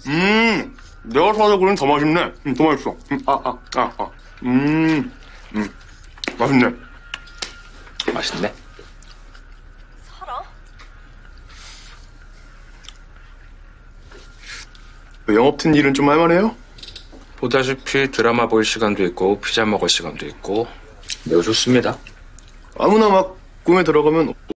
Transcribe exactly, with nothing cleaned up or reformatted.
음, 내가 사다 그러면 더 맛있네. 음, 더 맛있어. 음, 아, 아, 아, 아. 음, 음, 맛있네. 맛있네. 살아? 영업튼 일은 좀 할만해요? 보다시피 드라마 볼 시간도 있고 피자 먹을 시간도 있고 매우 좋습니다. 아무나 막 꿈에 들어가면